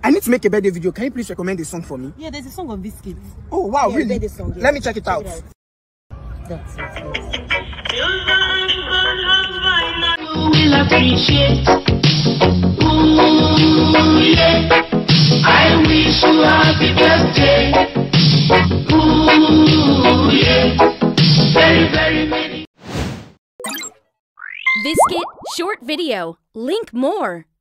I need to make a birthday video. Can you please recommend a song for me? Yeah, there's a song on Vskit. Oh, wow, yeah, really? Song, yeah. Let me check it out. That's it. You will appreciate. Ooh, yeah. I wish you happy birthday. Ooh, yeah. Very, very many. Vskit short video. Link more.